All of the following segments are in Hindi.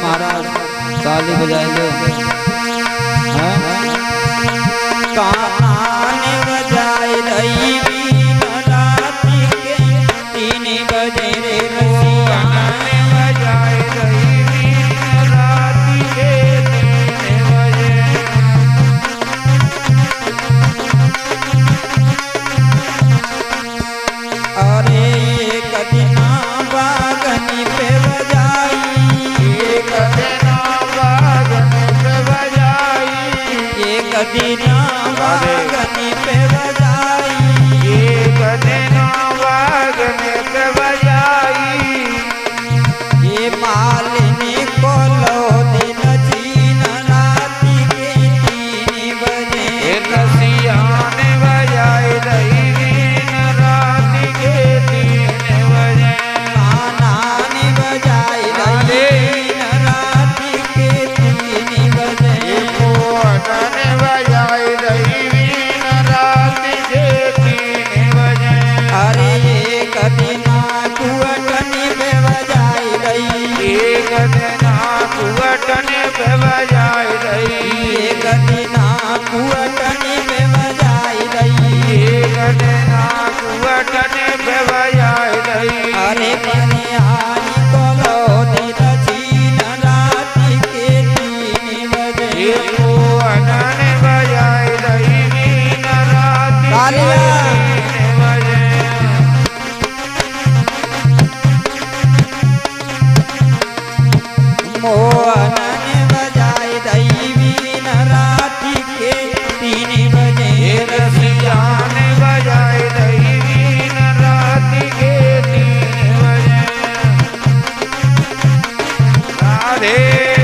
महाराज ताली बजाए लो। काने बजाए रही राती के 3 बजे रे रसिया ने बजाए रही राती के 3 बजे। अरे एक दिन बागनी पे बजाई, एक दिन बागनी पे बजाई, एक दिन बागनी पे बजाई, एक दिन बागनी पे बजाई। ये मालिनी को लो दिन चीन राती के 3 बजे रसिया ने बजाई रही राती के 3 बजे। कान्हा ने बजाई रही राती के 3 बजे। मोहन ने बजाई रही राती के 3 बजे। अरे एक दिन कुवटनी पे बजाई रही, एक दिन कुवटनी पे बजाई रही, एक दिन कुवटनी पे बजाई रही, एक दिन कुवटनी पे बजाई रही। अरे कन्याई को लो दिन चीन राती के 3 बजे। मोहन ने बजाई रही राती के 3 बजे। मोहन ने बजाई रही राती के 3 बजे रसिया ने बजाई रही राती के 3 बजे। राधे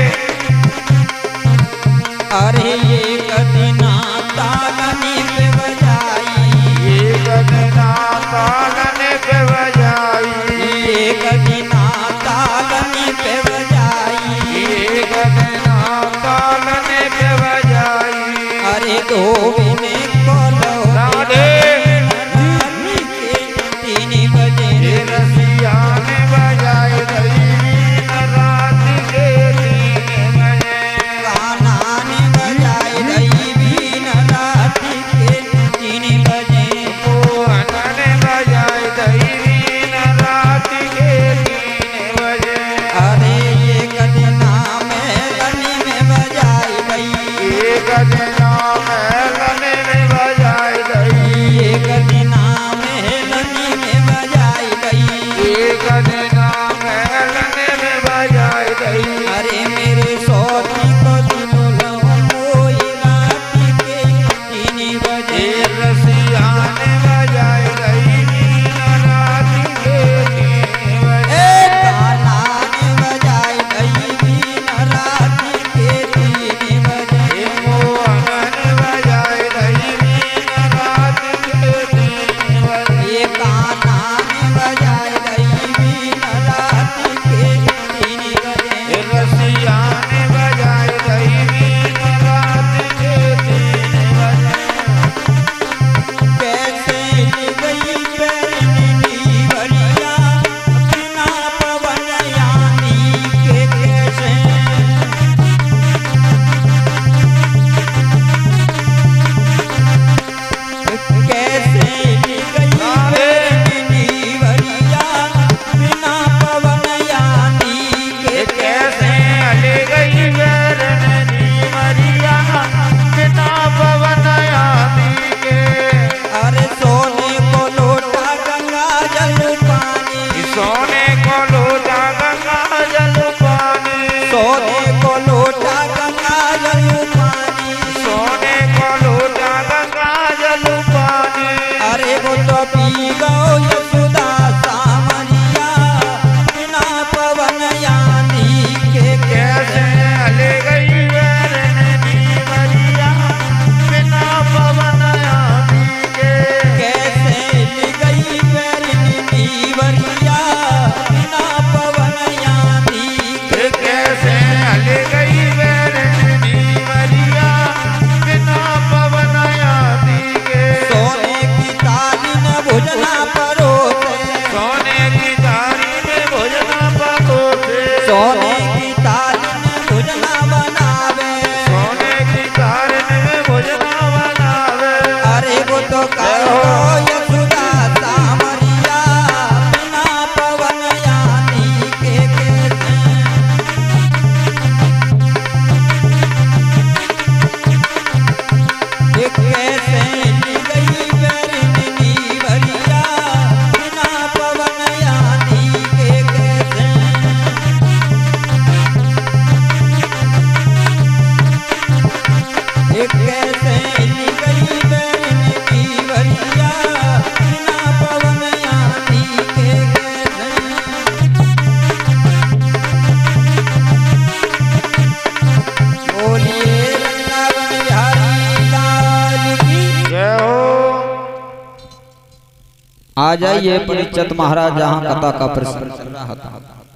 अरे एक दिन तालनी पे बजाई, एक दिन तालनी पे बजाई, एक दिन तालनी पे बजाई, एक दिन तालनी पे बजाई। अरे गोविंद को लो राधे राती के 3 बजे रसिया ने बजाई रही राती के 3 बजे। कान्हा ने बजाई रही राती के 3 बजे। मोहन ने बजाई रही राती के 3 बजे। अरे एक दिन मेलनी में बजाई रही, एक दिन मेलनी में बजाई रही, एक दिन मेलनी में बजाई रही, एक दिन मेलनी में बजाई रही। अरे मेरे सोती को दिलो मोई राती के 3 बजे रसिया ने बजाई रही राती के 3 बजे। कान्हा ने बजाई रही राती के 3 बजे। मोहन बनावे, सोने की कारन में भोजना बनावे। अरे वो तो कहो यशोदा सामरिया बिना पवन यानी के कैसे। एक कैसे ली गई बैरिनी भरिया बिना पवन यानी के कैसे। एक कैसे ली गई बैरिनी भरिया बिना पवन यानी के कैसे। बोलिए वृंदावन बिहारी लाल की। जय हो। आ जाइए परिचित महाराज जहाँ कथा का प्रसंग चल रहा था।